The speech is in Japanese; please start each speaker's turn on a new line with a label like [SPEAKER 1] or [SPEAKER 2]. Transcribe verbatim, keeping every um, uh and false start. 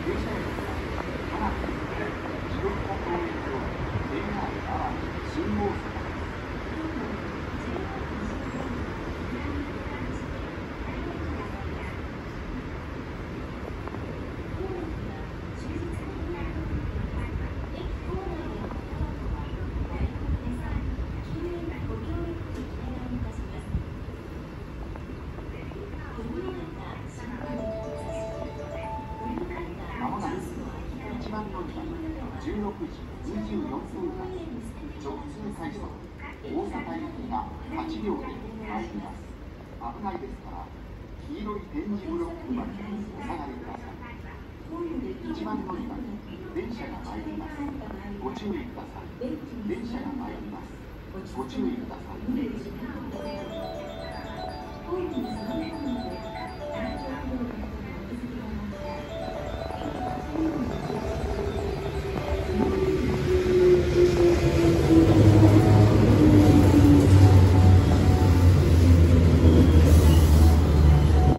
[SPEAKER 1] じゅうろくじにじゅうよんふん発直通快速大阪行きがはちびょうで参ります。危ないですから黄色い点字ブロックまでお下がりください。いちばん乗り場に電車が参ります。ご注意ください。電車が参ります。ご注意ください。